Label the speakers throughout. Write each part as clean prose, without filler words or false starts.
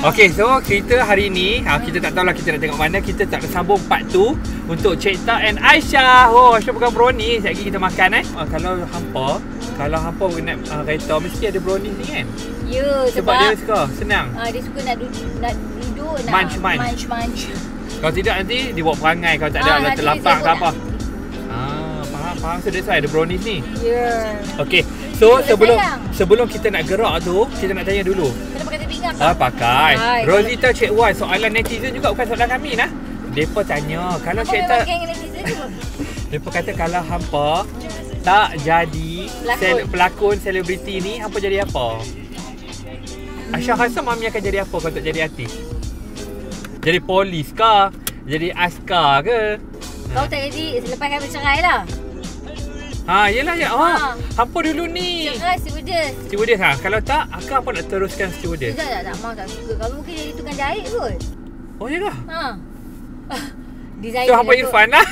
Speaker 1: Okay, so kita hari ni kita tak tahulah kita nak tengok mana. Kita tak sambung part tu untuk Cik Ta and Aisyah. Oh, Aisyah pegang brownie. Sekejap lagi kita makan Kalau hampa naik kereta mesti ada brownie ni kan?
Speaker 2: Ya,
Speaker 1: sebab dia suka, senang.
Speaker 2: Dia suka nak duduk, nak munch.
Speaker 1: Kalau tidak nanti dia buat perangai kalau tak ada terlapang ke apa. Faham. So that's why ada brownies ni.
Speaker 2: Ya.
Speaker 1: Okay. So sebelum kita nak gerak tu, kita nak tanya dulu.
Speaker 2: Kena pakai pinggang tak?
Speaker 1: Pakai. Rosita Cik Wan, soalan netizen juga bukan soalan kami nah. Depa tanya kalau Cik Ta depa kata kalau hampa tak jadi pelakon selebriti ni, hampa jadi apa? Aisyah rasa Mami akan jadi apa kalau tak jadi artis? Jadi polis ke? Jadi askar ke?
Speaker 2: Kau tak jadi selepas kami cerai lah.
Speaker 1: Yelah ya. Hampa dulu ni
Speaker 2: cerai stewardess
Speaker 1: Kalau tak, Akak apa nak teruskan stewardess?
Speaker 2: Tak mau, tak suka. Kalau mungkin jadi tukang jahit kot.
Speaker 1: Oh ya ke?
Speaker 2: Designer
Speaker 1: so hampa Irfan lah.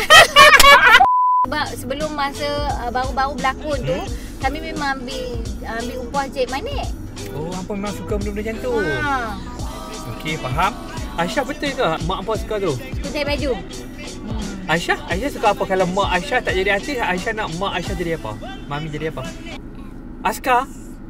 Speaker 2: Sebab sebelum masa baru-baru berlakon tu, kami memang ambil upah jahit manik.
Speaker 1: Oh, hampa memang suka benda-benda macam tu. Okey, faham. Aisyah betul ke mak hampa suka tu?
Speaker 2: Suka jahit baju.
Speaker 1: Aisyah suka apa? Kalau mak Aisyah tak jadi artis, Aisyah nak mak Aisyah jadi apa? Mami jadi apa? Askar?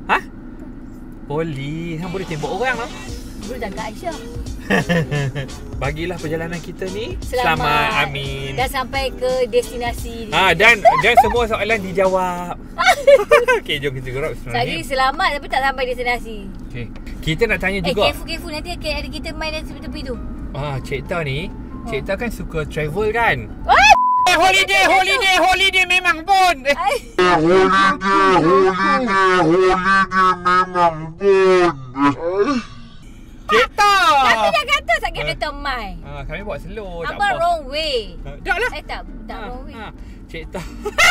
Speaker 1: Polis. Hang boleh tembak orang lah.
Speaker 2: Boleh jaga Aisyah.
Speaker 1: Bagilah perjalanan kita ni selamat. Amin.
Speaker 2: Dan sampai ke destinasi.
Speaker 1: Dan semua soalan dijawab. Okey, jom kita gerak.
Speaker 2: Lagi selamat tapi tak sampai destinasi.
Speaker 1: Okey. Kita nak tanya juga.
Speaker 2: Careful nanti ada kita main dari tepi tu.
Speaker 1: Cik Ta ni, Cik Ta kan suka travel kan? Holiday memang pun. Holiday memang pun. Cik Ta.
Speaker 2: Tapi dah kata sakit kereta mai.
Speaker 1: Kami buat slow, tak
Speaker 2: apa.
Speaker 1: apa.
Speaker 2: Wrong way.
Speaker 1: Tak lah.
Speaker 2: Tak wrong way.
Speaker 1: Cik Ta.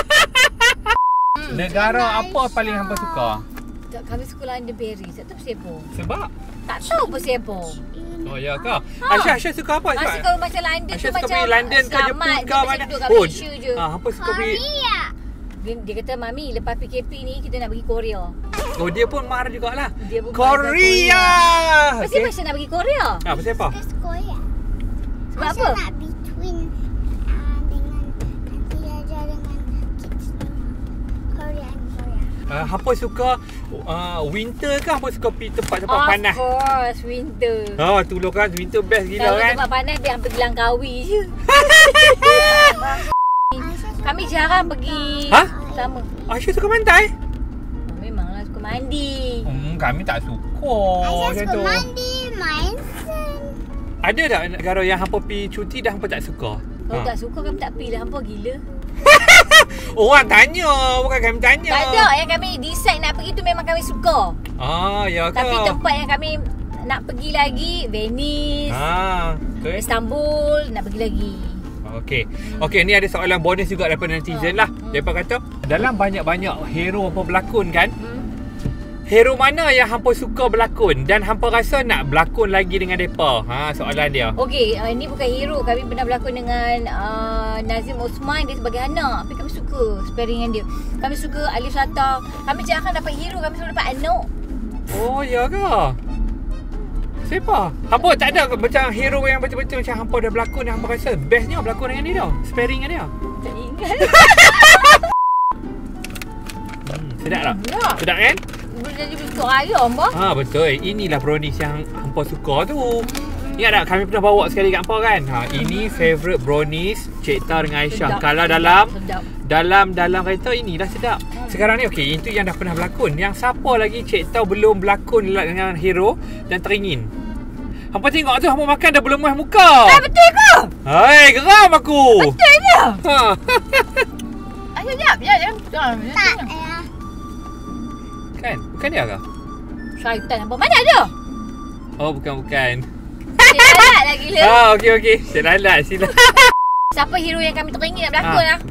Speaker 1: Negara apa paling hampa suka?
Speaker 2: Kami suka London Paris. Tak tahu siapa.
Speaker 1: Sebab?
Speaker 2: Tak tahu apa siapa.
Speaker 1: Oh ya ke? Aisyah suka apa?
Speaker 2: Aisyah suka macam London tu, macam
Speaker 1: pergi London ke Jepun ke mana?
Speaker 2: Malaysia je.
Speaker 1: Hampa suka pergi.
Speaker 2: Dia kata, Mami, lepas PKP ni kita nak pergi Korea.
Speaker 1: Oh, dia pun marah jugalah.
Speaker 2: Dia pun
Speaker 1: Korea.
Speaker 2: Pasal Aisyah nak pergi Korea?
Speaker 1: Pasal apa?
Speaker 3: Korea.
Speaker 2: Sebab apa?
Speaker 3: Nak between
Speaker 1: hampa suka winter ke hampa suka pergi tempat-tempat panas?
Speaker 2: Of course, winter.
Speaker 1: Tu loh kan, winter best gila kan.
Speaker 2: Tempat panas dia hampir Langkawi je. Kami jarang pergi sama.
Speaker 1: Aisyah suka pantai?
Speaker 2: Memanglah suka mandi.
Speaker 1: Kami tak suka
Speaker 3: Aisyah suka mandi, main sen.
Speaker 1: Ada tak negara yang hampa pergi cuti dah hampa tak suka?
Speaker 2: Kalau tak suka kami tak pergi lah. Hampa gila.
Speaker 1: Orang tanya, bukan kami tanya.
Speaker 2: Tak ada, yang kami decide nak pergi tu memang kami suka.
Speaker 1: Ya ke?
Speaker 2: Tapi tempat yang kami nak pergi lagi, Venice, Istanbul, nak pergi lagi.
Speaker 1: Okey, ni ada soalan bonus juga daripada netizen lah. Mereka kata, dalam banyak-banyak hero hampa berlakon kan, hero mana yang hampa suka berlakon dan hampa rasa nak berlakon lagi dengan mereka? Soalan dia.
Speaker 2: Okey, ini bukan hero. Kami pernah berlakon dengan Nazim Osman, dia sebagai anak. Tapi kami suka sparring dengan dia. Kami suka Alif Sata. Kami jarang dapat hero, kami selalu dapat anak.
Speaker 1: Oh, ya ke? Siapa? Hampa tak ada macam hero yang betul-betul macam hampa dah berlakon dan hampa rasa bestnya berlakon dengan dia tau? Sparring dengan dia?
Speaker 2: Tak ingat.
Speaker 1: Sedap tak? Sedap kan?
Speaker 2: Boleh jadi bentuk ayam apa?
Speaker 1: Betul. Inilah brownies yang hampa suka tu. Ingat tak kami pernah bawa sekali kat hampa kan? Ini favourite brownies Cik Ta dengan Aisyah.
Speaker 2: Sedap.
Speaker 1: Kalau dalam kereta inilah sedap. Sekarang ni itu yang dah pernah berlakon. Yang siapa lagi Cik Ta belum berlakon dengan hero dan teringin? Hampa tengok tu, hampa makan dah berlemas muka.
Speaker 2: Betul ke?
Speaker 1: Hai, geram aku.
Speaker 2: Betul ke? Aisyah, jap.
Speaker 3: Tak ya.
Speaker 1: Kan? Bukan dia ke?
Speaker 2: Syaitan apa? Mana ada?
Speaker 1: Oh, bukan.
Speaker 2: Cik lalat lah gila.
Speaker 1: Okey. Cik lalat, sila.
Speaker 2: Siapa hero yang kami teringin nak berlakon lah?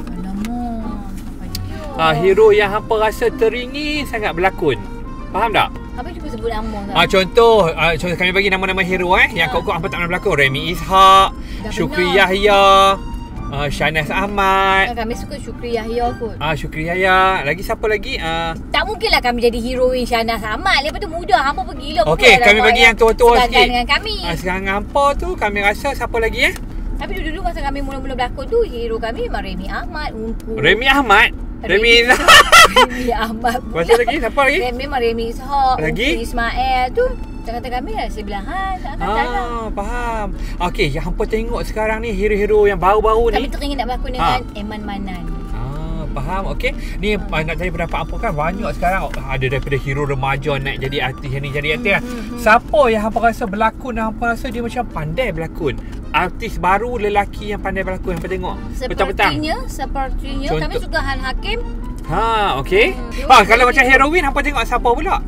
Speaker 1: Hero yang hampa rasa teringin sangat berlakon. Faham tak?
Speaker 2: Apa cuba sebut nama tak?
Speaker 1: Contoh kami bagi nama-nama hero yang kau hampa tak pernah berlakon. Remy Ishak, Syukri Yahya, Shahnaz Ahmad.
Speaker 2: Kami suka Syukri Yahya kot.
Speaker 1: Syukri Yahya. Lagi siapa lagi?
Speaker 2: Tak mungkinlah kami jadi heroin Shahnaz Ahmad. Lepas tu muda. Hampa pergi lah.
Speaker 1: Okey, kami bagi yang tua-tua sikit.
Speaker 2: Dengan kami.
Speaker 1: Sekarang hampa tu kami rasa siapa lagi
Speaker 2: Tapi dulu masa kami mula-mula berlakon tu, hero kami memang Remy Ahmad, Ungku.
Speaker 1: Remy Ahmad? Remy
Speaker 2: Ahmad.
Speaker 1: Masa lagi? Siapa lagi?
Speaker 2: Memang Remy Ishak,
Speaker 1: Lagi?
Speaker 2: Ungku Ismail tu. Kata kami lah sebelahan.
Speaker 1: Faham. Okey, yang hampa tengok sekarang ni hero-hero yang baru-baru ni.
Speaker 2: Kami teringin nak berlakon dengan Eman Manan.
Speaker 1: Faham, okey. Ni nak tanya pendapat hampa kan, banyak sekarang ada daripada hero remaja nak jadi artis, yang ni jadi artis lah. Siapa yang hampa rasa berlakon dan hampa rasa dia macam pandai berlakon? Artis baru lelaki yang pandai berlakon, hampa tengok
Speaker 2: Sepertinya kami suka Han Hakim.
Speaker 1: Okey. Kalau macam heroin hampa tengok siapa pula?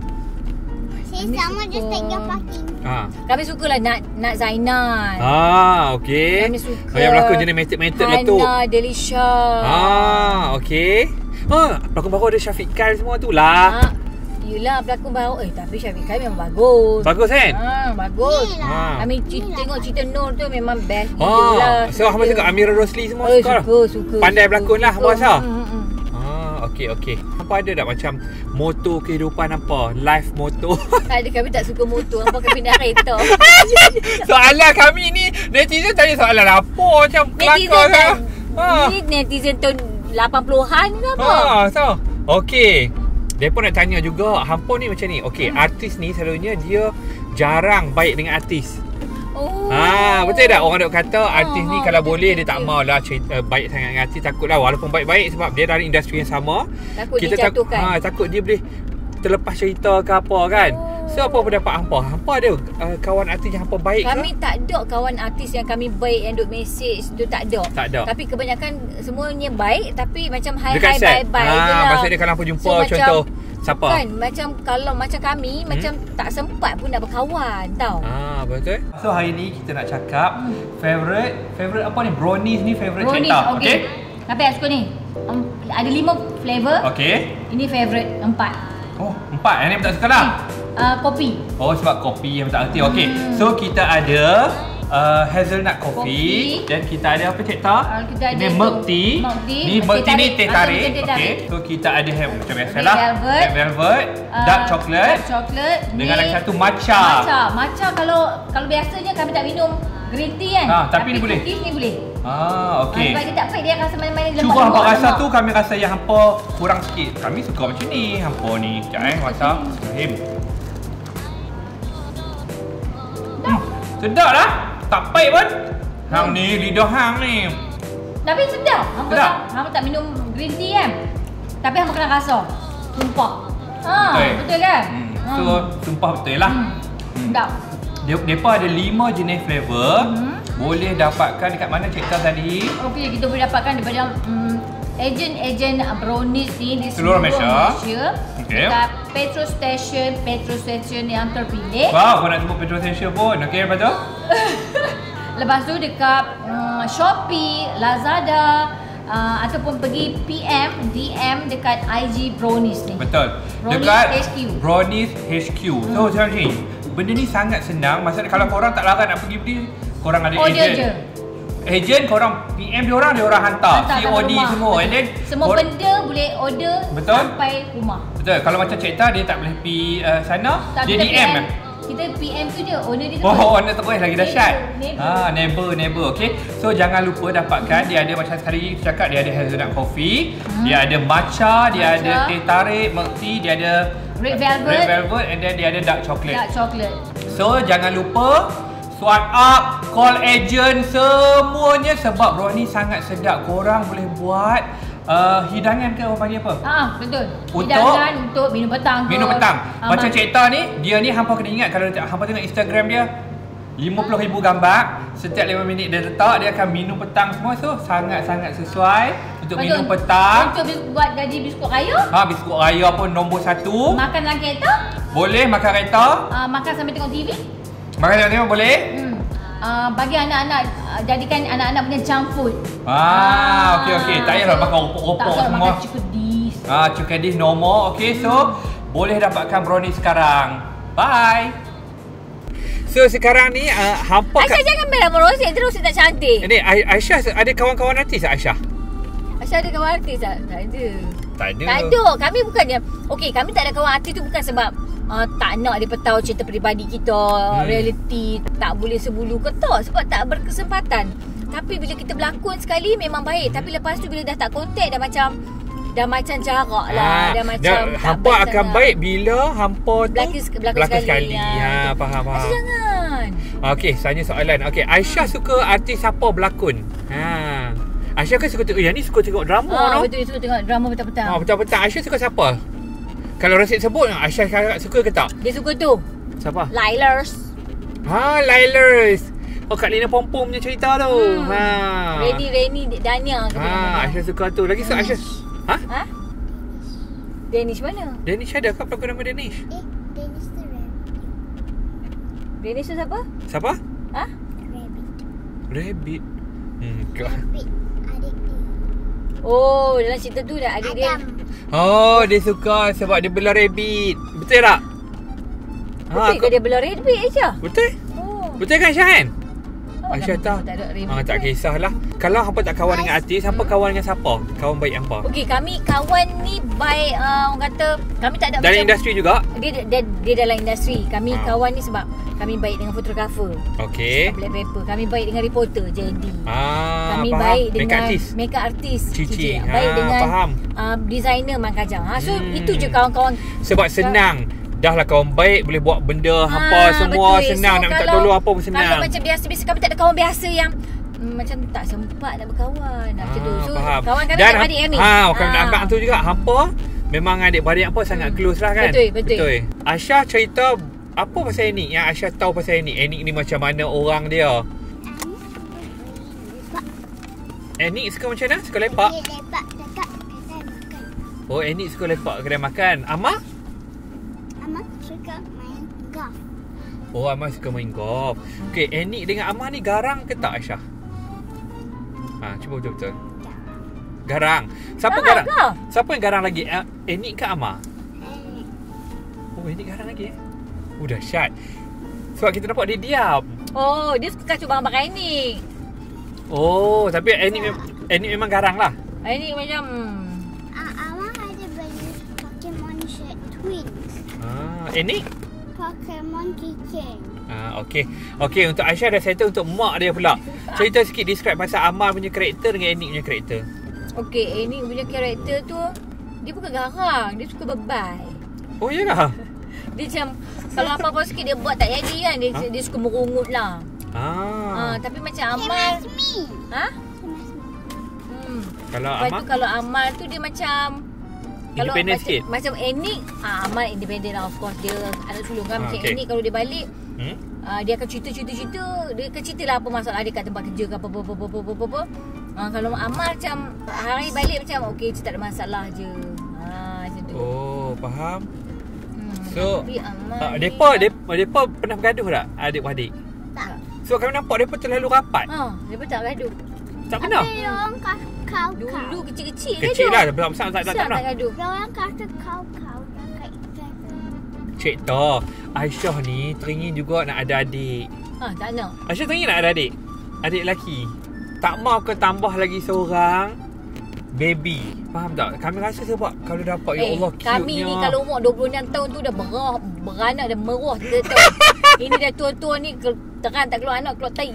Speaker 3: Sama just take your parking.
Speaker 2: Kami sukalah Nak Zainal.
Speaker 1: Okey.
Speaker 2: Kami suka
Speaker 1: yang berlakon jenis method lah tu.
Speaker 2: Hana Delisha.
Speaker 1: Okey. Pelakon baru ada Syafiq Kyle semua tu lah.
Speaker 2: Yelah, pelakon baru. Tapi Syafiq Kyle memang bagus.
Speaker 1: Bagus kan?
Speaker 2: Bagus. Kami tengok cerita Nur tu memang best lah.
Speaker 1: So hampa suka Amira Rosli semua
Speaker 2: suka.
Speaker 1: Pandai berlakon lah hampa rasa. Okey. Hampa ada tak macam moto kehidupan apa? Life moto?
Speaker 2: Tak ada, kami tak suka motor. Hampa kami nak kereta.
Speaker 1: Soalan kami ni, netizen tanya soalan apa macam kelakar kan?
Speaker 2: Ni netizen tahun 80-an ke apa?
Speaker 1: Okey. Mereka nak tanya juga, hampa ni macam ni. Okey, artis ni selalunya dia jarang baik dengan artis. Betul tak? Orang duk kata artis ni kalau boleh dia tak maulah baik sangat dengan artis. Takutlah walaupun baik-baik sebab dia dari industri yang sama.
Speaker 2: Takut dia jatuhkan.
Speaker 1: Takut dia boleh terlepas cerita ke apa kan. So apa pendapat hampa? Hampa ada kawan artis yang hampa baik ke?
Speaker 2: Kami tak ada kawan artis yang kami baik yang duk message tu, tak ada. Tapi kebanyakan semuanya baik tapi macam hi bye je lah.
Speaker 1: Maksudnya kalau hampa jumpa contoh siapa?
Speaker 2: Kan kalau macam kami macam tak sempat pun nak berkawan tau.
Speaker 1: Betul. So hari ni kita nak cakap favorite apa ni? Brownies ni favorite cerita.
Speaker 2: Okey. Apa yang suka ni? Ada 5 flavor.
Speaker 1: Okey.
Speaker 2: Ini favorite 4.
Speaker 1: 4. Yang ni tak suka lah.
Speaker 2: Kopi.
Speaker 1: Sebab kopi yang tak erti. Okey. So kita ada hazelnut coffee dan kita ada apa cerita? Ini milk tea. Ni milk tea ni teh tarik. Okey. So kita ada macam biasalah. Black velvet, dark chocolate dengan lagi satu matcha.
Speaker 2: Matcha kalau biasanya kami tak minum green tea kan.
Speaker 1: Tapi ni boleh.
Speaker 2: Ni boleh.
Speaker 1: Okey.
Speaker 2: Sebab dia tak pahit, dia rasa main-main lemak.
Speaker 1: Cuba hampa rasa tu, kami rasa yang hampa kurang sikit. Kami suka macam ni. Hampa ni. Sekejap rasa. Sedap lah. Tak pahit pun. Hang ni, lidah hang ni.
Speaker 2: Tapi sedap. Hampa tak minum green tea kan. Tapi hampa kena rasa. Sumpah. Betul kan?
Speaker 1: So, sumpah betul lah.
Speaker 2: Sedap.
Speaker 1: Mereka ada 5 jenis flavor. Boleh dapatkan dekat mana cerita tadi?
Speaker 2: Okey, kita boleh dapatkan daripada ejen brownies ni di
Speaker 1: seluruh Malaysia.
Speaker 2: Dekat petrol station yang terpilih.
Speaker 1: Kau nak sebut petrol station pun. Okey, lepas tu?
Speaker 2: Lepas tu dekat Shopee, Lazada, ataupun pergi DM dekat IG Brownies ni.
Speaker 1: Betul.
Speaker 2: Brownies
Speaker 1: dekat
Speaker 2: HQ.
Speaker 1: Brownies HQ. So macam ni, benda ni sangat senang. Maksudnya kalau korang tak larang nak pergi beli, korang ada ejen. Ejen korang PM dia orang hantar COD semua. And then
Speaker 2: semua benda boleh order sampai rumah.
Speaker 1: Betul. Kalau macam cerita dia tak boleh pergi sana, dia DM lah.
Speaker 2: Kita PM tu je, owner dia
Speaker 1: terus. Owner terus lagi dahsyat. Neighbor. Okey. So jangan lupa dapatkan, dia ada macam sekali kita cakap, dia ada hazelnut coffee, dia ada matcha, dia ada teh tarik, milk tea, dia ada
Speaker 2: red velvet
Speaker 1: and then dia ada dark chocolate. So jangan lupa swipe up, call agent semuanya sebab brownie sangat sedap. Korang boleh buat hidangan ke orang panggil apa?
Speaker 2: Betul. Hidangan untuk minum petang.
Speaker 1: Macam cerita ni, dia ni hampa kena ingat kalau hampa tengok Instagram dia 50,000 gambar, setiap 5 minit dia letak, dia akan minum petang semua. So sangat-sangat sesuai untuk minum petang.
Speaker 2: Untuk buat jadi biskut raya.
Speaker 1: Biskut raya pun nombor 1.
Speaker 2: Makan dalam kereta.
Speaker 1: Boleh makan kereta.
Speaker 2: Makan sambil tengok TV.
Speaker 1: Makan tengok boleh.
Speaker 2: Bagi anak-anak, jadikan anak-anak punya junk food.
Speaker 1: Okey. Tak payahlah makan ropok semua.
Speaker 2: Makan cukadis.
Speaker 1: Cukadis normal. Okey, so boleh dapatkan brownie sekarang. Bye. So sekarang ni hampa
Speaker 2: Aisyah jangan main nama Rosyid. Terus Rosyid tak cantik.
Speaker 1: Ini Aisyah ada kawan-kawan artis tak Aisyah?
Speaker 2: Aisyah ada kawan artis tak? Tak ada.
Speaker 1: Tak ada.
Speaker 2: Tak ada. Kami bukannya okey, kami tak ada kawan artis tu bukan sebab tak nak dia tahu cerita peribadi kita, reality, tak boleh sebulu ke tak, sebab tak berkesempatan. Tapi bila kita berlakon sekali memang baik, tapi lepas tu bila dah tak kontak dah macam jarak lah, dah macam
Speaker 1: hampa akan baik bila hampa tu
Speaker 2: berlakon sekali.
Speaker 1: Faham.
Speaker 2: Aisyah jangan.
Speaker 1: Okey, tanya soalan. Okey, Aisyah suka artis siapa berlakon? Aisyah kan suka tengok, yang ni suka tengok drama
Speaker 2: Betul, dia suka tengok drama petang-petang.
Speaker 1: Petang-petang. Aisyah suka siapa? Kalau Rosyid sebut, Aisyah suka ke tak?
Speaker 2: Dia suka tu.
Speaker 1: Siapa?
Speaker 2: Lailers.
Speaker 1: Lailers. Kak Lina Pompom punya cerita tu.
Speaker 2: Reni Dania.
Speaker 1: Aisyah suka tu. Lagi suka Aisyah.
Speaker 2: Danish mana?
Speaker 1: Danish ada ke pelakon nama Danish?
Speaker 3: Danish tu
Speaker 2: Danish tu siapa?
Speaker 1: Siapa?
Speaker 3: Rabbit.
Speaker 1: Rabbit.
Speaker 3: Rabbit. Adik dia.
Speaker 2: Oh, dalam cerita tu dah adik dia.
Speaker 1: Dia suka sebab dia bela rabbit. Betul tak?
Speaker 2: Betul ke dia bela rabbit Aisyah?
Speaker 1: Betul. Betul kan Aisyah kan? Aisyah tahu. Tak kisahlah. Kalau hampa tak kawan dengan artis, hampa kawan dengan siapa? Kawan baik hampa?
Speaker 2: Okey, kami kawan ni baik orang kata kami tak ada
Speaker 1: dalam
Speaker 2: macam
Speaker 1: industri juga?
Speaker 2: Dia dalam industri. Kami kawan ni sebab kami baik dengan fotografer.
Speaker 1: Okey.
Speaker 2: Black Pepper. Kami baik dengan reporter JD.
Speaker 1: faham.
Speaker 2: Kami baik dengan makeup artist
Speaker 1: Cici.
Speaker 2: Baik dengan
Speaker 1: faham.
Speaker 2: designer Man Kajang. So itu je kawan-kawan.
Speaker 1: Sebab senang. Dah lah kawan baik, boleh buat benda hampa semua betul. Senang. Nak minta tolong apa pun senang.
Speaker 2: Kalau macam biasa-biasa kami tak ada kawan biasa yang macam tak sempat nak berkawan. Macam tu. So kawan kami adik-adik ni.
Speaker 1: Bukan nak angkat tu juga. Hampa memang adik-beradik hampa sangat close lah kan.
Speaker 2: Betul.
Speaker 1: Aisyah cerita apa pasal Enik yang Aisyah tahu pasal Enik? Enik ni macam mana orang dia? Enik suka macam mana? Suka lepak?
Speaker 3: Dia lepak dekat kedai makan.
Speaker 1: Enik suka lepak kedai makan. Amar?
Speaker 3: Amar suka main golf.
Speaker 1: Amar suka main golf. Okey, Enik dengan Amar ni garang ke tak Aisyah? Cuba betul-betul. Garang. Siapa garang? Siapa yang garang lagi? Enik ke Amar? Enik garang lagi dahsyat. Sebab kita nampak dia diam.
Speaker 2: Dia suka kacau barang-barang Enik.
Speaker 1: Tapi Enik memang garang lah.
Speaker 2: Enik macam
Speaker 3: Amar ada beli Pokemon shirt twins.
Speaker 1: Enik?
Speaker 3: Pokemon keychain.
Speaker 1: Okey, untuk Aisyah dah settle untuk mak dia pula. Cerita sikit, describe pasal Amar punya karakter dengan Enik punya karakter.
Speaker 2: Okey, Enik punya karakter tu dia bukan garang, dia suka bebal.
Speaker 1: Iyalah.
Speaker 2: Dia macam kalau apa-apa sikit dia buat tak jadi kan, dia suka merungut lah. Tapi macam Amar Kalau Amar tu dia macam
Speaker 1: independent sikit.
Speaker 2: Macam Enik, Amar independent lah, of course. Dia anak sulung kan. Macam Enik kalau dia balik dia akan cerita. Dia akan cerita lah apa masalah dia kat tempat kerja ke apa. Kalau Amar macam hari balik macam okey, tak ada masalah je. Macam tu.
Speaker 1: Faham. So Mereka pernah bergaduh tak adik-beradik?
Speaker 3: Tak.
Speaker 1: So kami nampak mereka terlalu rapat.
Speaker 2: Mereka tak gaduh.
Speaker 1: Tak pernah?
Speaker 3: Ada orang kau.
Speaker 2: Dulu kecil-kecil
Speaker 1: Kecil lah, besar-besar tak pernah.
Speaker 2: gaduh.
Speaker 3: Dia orang kata kau dekat ikan.
Speaker 1: Cik Toh, Aisyah ni teringin juga nak ada adik.
Speaker 2: Tak nak.
Speaker 1: Aisyah teringin nak ada adik? Adik lelaki. Tak mau ke tambah lagi seorang baby? Faham tak? Kami rasa sebab kalau dapat ya Allah cute-nya.
Speaker 2: Kami ni kalau umur 26 tahun tu dah beranak dah meruah kita. Ini dah tua-tua ni terang tak keluar anak, keluar tai.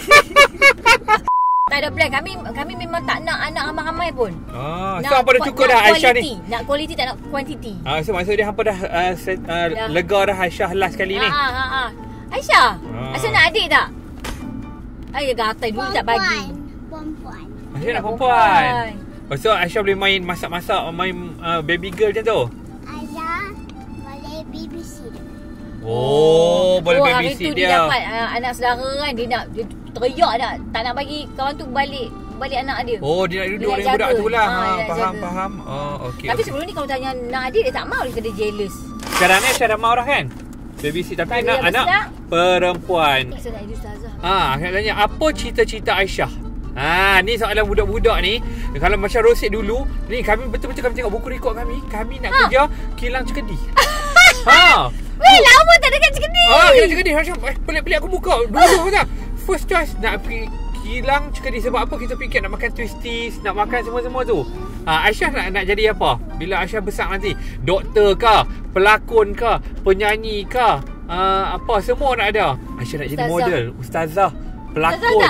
Speaker 2: Tak ada plan. Kami memang tak nak anak ramai-ramai pun.
Speaker 1: So hampa dah cukup dah Aisyah ni.
Speaker 2: Nak quality tak nak quantity.
Speaker 1: So maksud dia hampa dah lega dah Aisyah last kali ni.
Speaker 2: Aisyah nak adik tak? Aisyah gatai dulu tak bagi.
Speaker 3: Perempuan.
Speaker 1: Aisyah nak perempuan. So Aisyah boleh main masak-masak, main baby girl macam tu?
Speaker 3: Aisyah boleh babysit.
Speaker 1: Boleh babysit
Speaker 2: hari tu dia dapat anak saudara kan. Dia teriak tak nak bagi kawan tu balik anak dia.
Speaker 1: Dia nak duduk dengan budak tu lah. Faham. Okey.
Speaker 2: Tapi sebelum ni kalau tanya nak adik dia tak mau, dia kata jealous.
Speaker 1: Sekarang ni Aisyah dah mau dah kan? Babysit tapi nak anak perempuan.
Speaker 2: Saya nak jadi ustazah.
Speaker 1: Nak tanya apa cita-cita Aisyah? Ni soalan budak-budak ni. Kalau macam Rosyid dulu, ni kami betul-betul kami tengok buku rekod kami nak kerja kilang cekedi.
Speaker 2: Weh, lama tak dekat Cikadis.
Speaker 1: Kena Cikadis macam pelik-pelik aku buka. Dulu macam first choice nak pergi kilang Cikadis. Sebab apa kita fikir nak makan twisties, nak makan semua-semua tu. Aisyah nak jadi apa? Bila Aisyah besar nanti, doktor kah, pelakon kah, penyanyi kah, apa semua nak ada. Aisyah nak jadi model, ustazah, pelakon.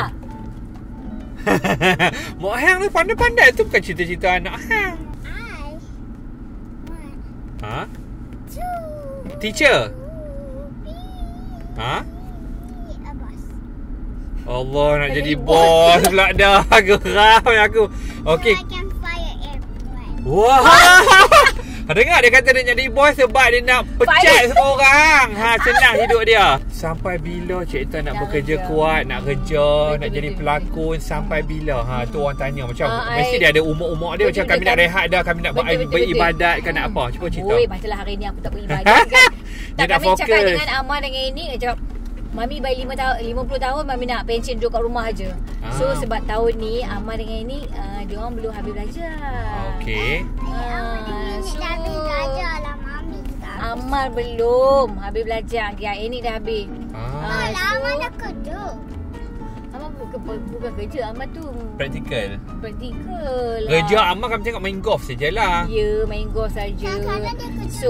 Speaker 1: Mak Hang ni pandai-pandai tu, bukan cita-cita anak Hang. Teacher. Allah, nak jadi bos pula dah. Geram aku. Okey. Wah. Dengar dia kata dia jadi bos sebab dia nak pecat semua orang. Senang hidup dia. Sampai bila Cik Tan nak bekerja kuat, nak kerja, nak jadi pelakon, sampai bila? Tu orang tanya macam mesti dia ada umur-umur dia macam kami nak rehat dah, kami nak beribadat kan, nak apa? Cuba cerita.
Speaker 2: Oi, macamlah hari ni aku tak beribadat kan.
Speaker 1: Dia nak fokus. Cakap
Speaker 2: dengan Amar dengan ini, cakap Mami by 50 tahun Mami nak pension duduk kat rumah aja. So sebab tahun ni Amar dengan ini dia orang belum habis belajar.
Speaker 1: Okey.
Speaker 2: Amar belum habis belajar. Ini dah habis.
Speaker 3: Amar dah kerja.
Speaker 2: Amar bukan kerja, Amar tu
Speaker 1: Praktikal.
Speaker 2: Kerja
Speaker 1: Amar kami tengok main golf sajalah.
Speaker 2: Ya, main golf saja. So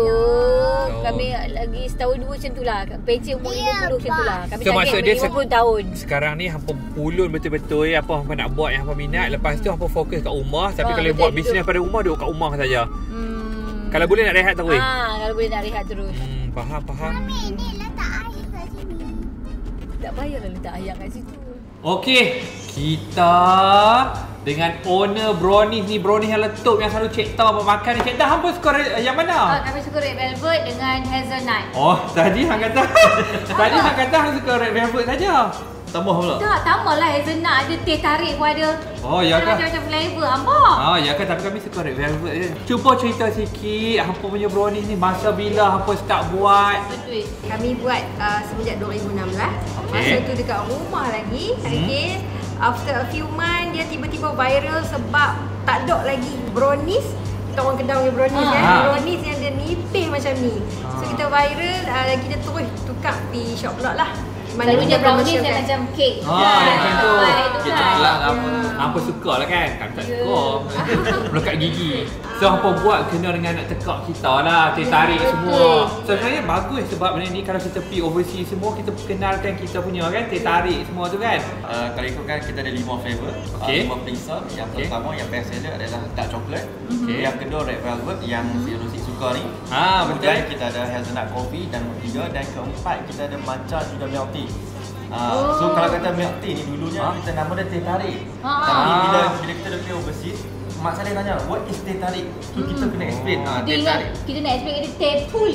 Speaker 2: kami lagi setahun dua macam tu lah. Pension umur 50 macam tu lah. Kami target 50 tahun.
Speaker 1: Sekarang ni hampa pulun betul-betul apa hampa nak buat yang hampa minat. Lepas tu hampa fokus kat rumah. Tapi kalau buat bisnes pada rumah, duduk kat rumah saja. Kalau boleh nak rehat terus.
Speaker 2: Kalau boleh nak rehat terus.
Speaker 1: Faham.
Speaker 3: Mami, ni letak air kat sini.
Speaker 2: Tak payahlah letak ayam kat situ.
Speaker 1: Okey, kita dengan owner brownies ni, brownies yang letup yang selalu Cik Taw makan ni. Cik Taw, hampa suka yang mana?
Speaker 2: Kami suka red velvet dengan hazelnut.
Speaker 1: Tadi hang kata hang suka red velvet saja. Tambah pula?
Speaker 2: Tak, tambah lah hazelnut, ada teh tarik pun ada.
Speaker 1: Ya kan?
Speaker 2: Macam-macam flavor, hampa.
Speaker 1: Ya kan, tapi kami suka red velvet je. Cuba cerita sikit, hampa punya brownies ni masa bila hampa start buat?
Speaker 4: Betul. Kami buat semenjak 2016. Masa tu dekat rumah lagi. Okay. After a few months, dia tiba-tiba viral sebab tak ada lagi brownies. Kita orang Kedah punya brownies brownies yang dia nipis macam ni. So kita viral, kita terus tukar di shop pula lah.
Speaker 2: Mana punya brownies yang macam kek.
Speaker 1: Macam tu.
Speaker 2: Kek
Speaker 1: coklat lah. Hampa suka lah kan? Kami tak suka. Melekat gigi. So hampa buat kena dengan nak tekak kita lah, teh tarik semua. So sebenarnya bagus sebab benda ni kalau kita pergi overseas semua, kita kenalkan kita punya kan, teh tarik semua tu kan.
Speaker 5: Kalau ikutkan kita ada 5 flavor. 5 perisa. Yang pertama yang best seller adalah dark chocolate. Yang kedua red velvet yang si Rosie suka ni. Kemudian kita ada hazelnut coffee dan ketiga, dan keempat kita ada matcha juga milk tea. So kalau kata milk tea ni dulunya kita nama dia teh tarik. Tapi bila kita dah pergi overseas, mak saya tanya, what is teh tarik? So kita kena explain teh tarik.
Speaker 2: Kita nak explain dia teh pool.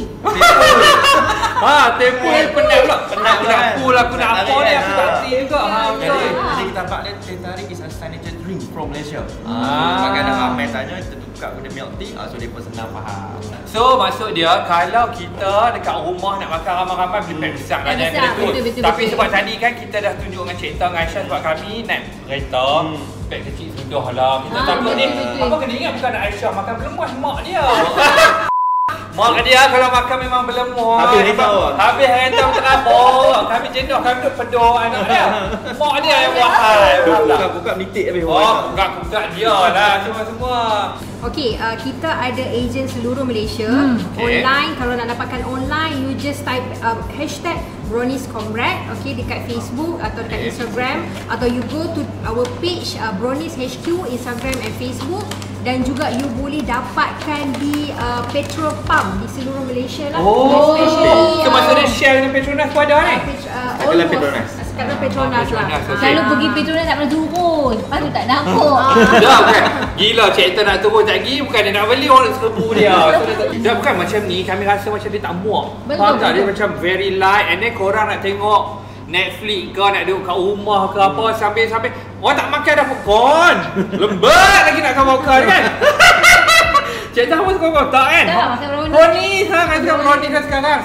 Speaker 1: Teh pool penat pula. Penat pool aku nak apa ni, aku tak reti juga.
Speaker 5: Jadi kita nampak dia teh tarik is a signature drink from Malaysia. Sebab ada ramai tanya, kita tukar guna milk tea, so dia pun senang faham.
Speaker 1: So maksud dia kalau kita dekat rumah nak makan ramai-ramai beli pack besar lah jangan kena tu. Tapi sebab tadi kan kita dah tunjuk dengan Cik Taw dengan Aisyah sebab kami naik kereta pack kecil sudah lah. Kita takut ni apa kena ingat bukan nak Aisyah makan berlemas mak dia. Mak dia kalau makan memang berlemas.
Speaker 5: Habis hari tahu.
Speaker 1: Habis hari tahu terabuk. Kami jenuh, kami duduk pedul anak dia. Mak dia yang wahai.
Speaker 5: Buka nitik habis.
Speaker 1: Buka dia lah semua.
Speaker 4: Okey, kita ada agent seluruh Malaysia. Online, kalau nak dapatkan online, you just type hashtag Brownies Comrade, dekat Facebook atau dekat Instagram, atau you go to our page Brownies HQ, Instagram and Facebook. Dan juga you boleh dapatkan di petrol pump di seluruh Malaysia lah.
Speaker 1: So maksudnya Shell dengan Petronas pun ada ni?
Speaker 5: Sekarang Petronas.
Speaker 4: Sekarang Petronas lah.
Speaker 2: Kalau pergi Petronas tak pernah turun. Lepas tu tak nampak.
Speaker 1: Dah bukan. Gila Cik Taw nak turun tak pergi, bukan dia nak beli orang serbu dia. Dah bukan macam ni, kami rasa macam dia tak muak. Faham tak? Dia macam very light, and then korang nak tengok Netflix ke, nak duduk kat rumah ke apa, sambil orang tak makan dah popcorn. Lembat lagi nak makan kan. Cik Taw pun suka kotak kan?
Speaker 2: Tak, makan brownies.
Speaker 1: Brownies kan, suka brownies kan sekarang. So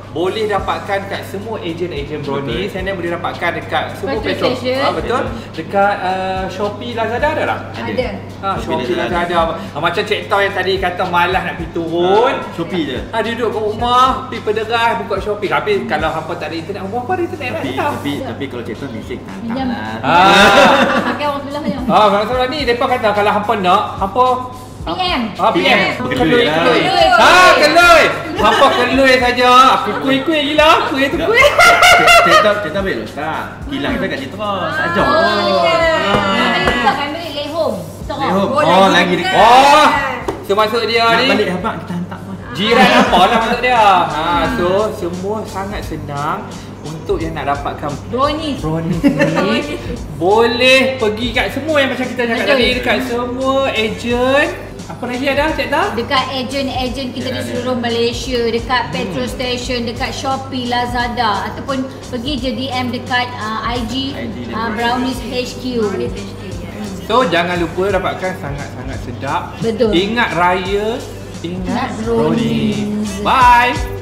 Speaker 1: boleh dapatkan kat semua ejen-ejen brownies. And then boleh dapatkan dekat semua
Speaker 2: Petrol station.
Speaker 1: betul. Dekat Shopee, Lazada ada tak?
Speaker 4: Ada.
Speaker 1: Shopee, Lazada. Macam Cik Tau yang tadi kata malas nak pergi turun.
Speaker 5: Shopee je.
Speaker 1: Duduk kat rumah, pergi pederas, buka Shopee. Tapi kalau hampa tak ada internet, hampa ada internet lah.
Speaker 5: Tapi kalau Cik Tau mesej
Speaker 2: Pinjam. Pakai orang sebelah je.
Speaker 1: Kalau sebelah ni, mereka kata kalau hampa nak, hampa
Speaker 2: PM.
Speaker 1: PM.
Speaker 5: Kelui lah.
Speaker 1: Kelui. Hampa kelui saja. Aku kuih-kuih gila. Kuih tu kuih.
Speaker 5: Cik Tau boleh letak kilang kita kat Citra. Saja.
Speaker 2: Kita akan beli lehom.
Speaker 5: Oh, lagi dekat.
Speaker 1: So maksud dia
Speaker 5: Nak
Speaker 1: ni
Speaker 5: balik habak kita hantar pun.
Speaker 1: jiran apa lah maksud dia. So semua sangat senang untuk yang nak dapatkan
Speaker 2: Brownies
Speaker 1: ni. Boleh pergi kat semua yang macam kita cakap tadi, dekat semua ejen. Apa lagi ada Cik Tau?
Speaker 2: dekat ejen-ejen kita di seluruh Malaysia, dekat petrol station, dekat Shopee, Lazada, ataupun pergi je DM dekat IG Brownies HQ.
Speaker 1: So jangan lupa dapatkan sangat-sangat sedap.
Speaker 2: Betul.
Speaker 1: Ingat raya, ingat
Speaker 2: Brownies.
Speaker 1: Bye.